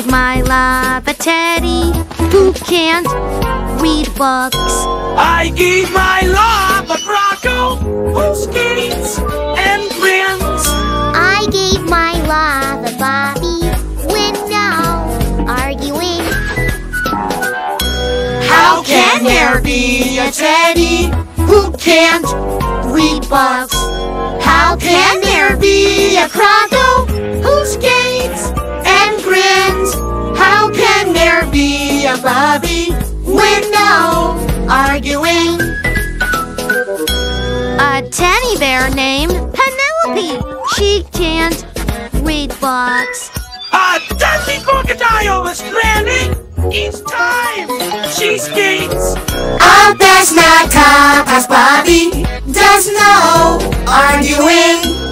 gave my love a teddy who can't read books. I gave my love a croco who skates and grins. I gave my love a Bobby with no arguing. How can there be a teddy who can't read books? How can there be a croco who skates and grins? How can there be a Bobby with no arguing? A teddy bear named Penelope. She can't read books. A deadly crocodile is stranded each time she skates. A best MikaPas Bobby does no arguing.